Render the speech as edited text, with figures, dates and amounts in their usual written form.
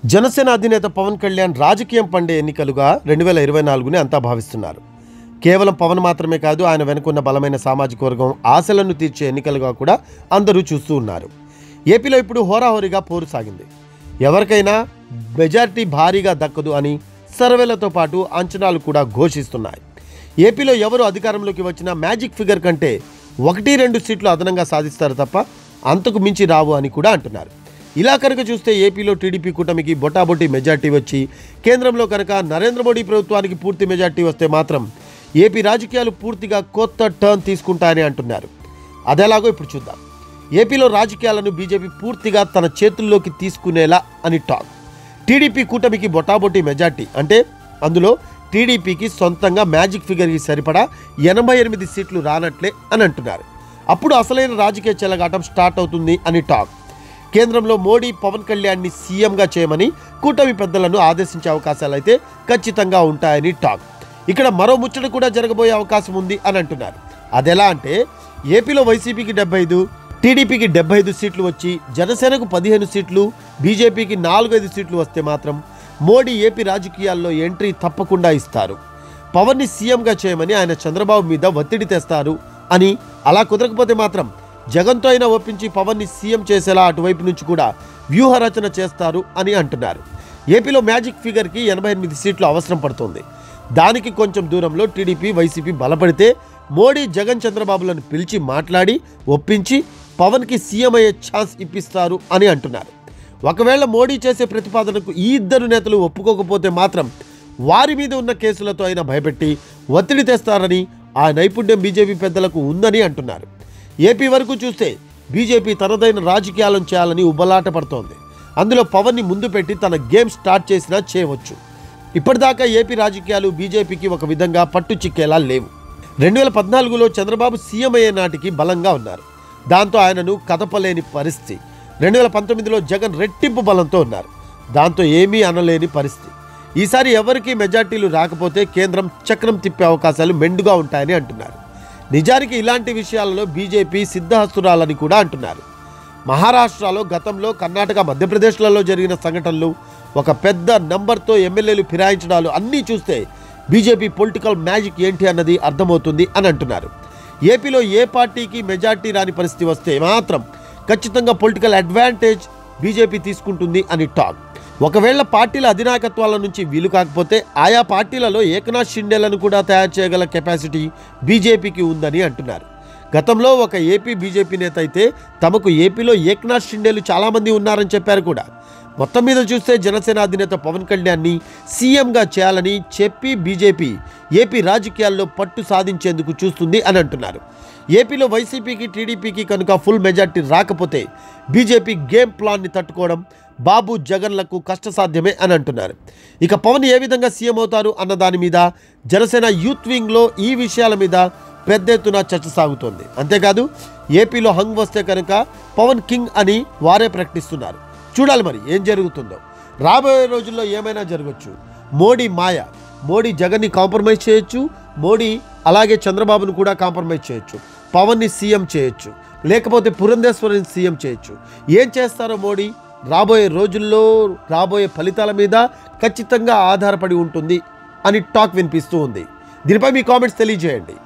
జనసేన అధినేత పవన్ కళ్యాణ్ రాజకీయం పండే ఎన్నికలుగా 2024ని అంతా భావిస్తున్నారు. కేవలం పవన్ మాత్రమే కాదు, ఆయన వెనుకున్న బలమైన సామాజిక వర్గం ఆశలను తీర్చే ఎన్నికలుగా కూడా అందరూ చూస్తూ ఉన్నారు. ఏపీలో ఇప్పుడు హోరాహోరీగా పోరు సాగింది. ఎవరికైనా మెజారిటీ భారీగా దక్కదు అని సర్వేలతో పాటు అంచనాలు కూడా ఘోషిస్తున్నాయి. ఏపీలో ఎవరు అధికారంలోకి వచ్చినా మ్యాజిక్ ఫిగర్ కంటే 1-2 సీట్లు అదనంగా సాధిస్తారు తప్ప అంతకు మించి రావు అని కూడా అంటున్నారు. ఇలా కనుక చూస్తే ఏపీలో టీడీపీ కూటమికి బొటాబొట్టి మెజార్టీ వచ్చి కేంద్రంలో కనుక నరేంద్ర మోడీ ప్రభుత్వానికి పూర్తి మెజార్టీ వస్తే మాత్రం ఏపీ రాజకీయాలు పూర్తిగా కొత్త టర్న్ తీసుకుంటాయని అంటున్నారు. అదేలాగో ఇప్పుడు చూద్దాం. ఏపీలో రాజకీయాలను బీజేపీ పూర్తిగా తన చేతుల్లోకి తీసుకునేలా అని టాక్. టీడీపీ కూటమికి బొటాబొట్టి మెజార్టీ అంటే అందులో టీడీపీకి సొంతంగా మ్యాజిక్ ఫిగర్కి సరిపడా 88 సీట్లు రానట్లే అని అంటున్నారు. అప్పుడు అసలైన రాజకీయ చెలగాటం స్టార్ట్ అవుతుంది అని టాక్. కేంద్రంలో మోడీ పవన్ కళ్యాణ్ని సీఎంగా చేయమని కూటమి పెద్దలను ఆదేశించే అవకాశాలు అయితే ఖచ్చితంగా ఉంటాయని టాక్. ఇక్కడ మరో ముచ్చట కూడా జరగబోయే అవకాశం ఉంది అని అంటున్నారు. అదెలా అంటే ఏపీలో వైసీపీకి 75, టీడీపీకి 75 సీట్లు వచ్చి జనసేనకు 15 సీట్లు, బీజేపీకి 4-5 సీట్లు వస్తే మాత్రం మోడీ ఏపీ రాజకీయాల్లో ఎంట్రీ తప్పకుండా ఇస్తారు. పవన్ని సీఎంగా చేయమని ఆయన చంద్రబాబు మీద ఒత్తిడి తెస్తారు అని, అలా కుదరకపోతే మాత్రం జగన్తో అయినా ఒప్పించి పవన్ని సీఎం చేసేలా అటువైపు నుంచి కూడా వ్యూహరచన చేస్తారు అని అంటున్నారు. ఏపీలో మ్యాజిక్ ఫిగర్కి 88 సీట్లు అవసరం పడుతుంది. దానికి కొంచెం దూరంలో టీడీపీ వైసీపీ బలపడితే మోడీ జగన్ చంద్రబాబులను పిలిచి మాట్లాడి ఒప్పించి పవన్కి సీఎం అయ్యే ఛాన్స్ ఇప్పిస్తారు అని అంటున్నారు. ఒకవేళ మోడీ చేసే ప్రతిపాదనకు ఈ ఇద్దరు నేతలు ఒప్పుకోకపోతే మాత్రం వారి మీద ఉన్న కేసులతో అయినా భయపెట్టి ఒత్తిడి తెస్తారని ఆ నైపుణ్యం బీజేపీ పెద్దలకు ఉందని అంటున్నారు. ఏపీ వరకు చూస్తే బీజేపీ తనదైన రాజకీయాలను చేయాలని ఉబ్బలాట పడుతోంది. అందులో పవన్ని ముందు పెట్టి తన గేమ్ స్టార్ట్ చేసినా చేయవచ్చు. ఇప్పటిదాకా ఏపీ రాజకీయాలు బీజేపీకి ఒక విధంగా పట్టు చిక్కేలా లేవు. 2014లో చంద్రబాబు సీఎం అయ్యే నాటికి బలంగా ఉన్నారు. దాంతో ఆయనను కదపలేని పరిస్థితి. 2019లో జగన్ రెట్టింపు బలంతో ఉన్నారు. దాంతో ఏమీ అనలేని పరిస్థితి. ఈసారి ఎవరికి మెజార్టీలు రాకపోతే కేంద్రం చక్రం తిప్పే అవకాశాలు మెండుగా ఉంటాయని అంటున్నారు. నిజానికి ఇలాంటి విషయాలలో బీజేపీ సిద్ధహస్తురాలని కూడా అంటున్నారు. మహారాష్ట్రలో గతంలో, కర్ణాటక, మధ్యప్రదేశ్లలో జరిగిన సంఘటనలు, ఒక పెద్ద నంబర్తో ఎమ్మెల్యేలు ఫిరాయించడాలు అన్నీ చూస్తే బీజేపీ పొలిటికల్ మ్యాజిక్ ఏంటి అన్నది అర్థమవుతుంది అని అంటున్నారు. ఏపీలో ఏ పార్టీకి మెజార్టీ రాని పరిస్థితి వస్తే మాత్రం ఖచ్చితంగా పొలిటికల్ అడ్వాంటేజ్ బీజేపీ తీసుకుంటుంది అని టాక్. ఒకవేళ పార్టీల అధినాయకత్వాల నుంచి వీలు కాకపోతే ఆయా పార్టీలలో ఏకనాథ్ షిండేలను కూడా తయారు చేయగల కెపాసిటీ బీజేపీకి ఉందని అంటున్నారు. గతంలో ఒక ఏపీ బీజేపీ నేత అయితే తమకు ఏపీలో ఏకనాథ్ షిండేలు చాలామంది ఉన్నారని చెప్పారు కూడా. మొత్తం మీద చూస్తే జనసేన అధినేత పవన్ కళ్యాణ్ని సీఎంగా చేయాలని చెప్పి బీజేపీ ఏపీ రాజకీయాల్లో పట్టు సాధించేందుకు చూస్తుంది అని అంటున్నారు. ఏపీలో వైసీపీకి, టీడీపీకి కనుక ఫుల్ మెజార్టీ రాకపోతే బీజేపీ గేమ్ ప్లాన్ని తట్టుకోవడం బాబు జగన్లకు కష్టసాధ్యమే అని అంటున్నారు. ఇక పవన్ ఏ విధంగా సీఎం అవుతారు అన్న దాని మీద జనసేన యూత్ వింగ్లో ఈ విషయాల మీద పెద్ద ఎత్తున చర్చ సాగుతోంది. అంతేకాదు ఏపీలో హంగ్ వస్తే కనుక పవన్ కింగ్ అని వారే ప్రకటిస్తున్నారు. చూడాలి మరి ఏం జరుగుతుందో. రాబోయే రోజుల్లో ఏమైనా జరగచ్చు. మోడీ మాయ, మోడీ జగన్ని కాంప్రమైజ్ చేయొచ్చు, మోడీ అలాగే చంద్రబాబును కూడా కాంప్రమైజ్ చేయొచ్చు, పవన్ని సీఎం చేయొచ్చు, లేకపోతే పురంధేశ్వరిని సీఎం చేయొచ్చు. ఏం చేస్తారో మోడీ రాబోయే రోజుల్లో రాబోయే ఫలితాల మీద ఖచ్చితంగా ఆధారపడి ఉంటుంది అని టాక్ వినిపిస్తూ ఉంది. దీనిపై మీ కామెంట్స్ తెలియజేయండి.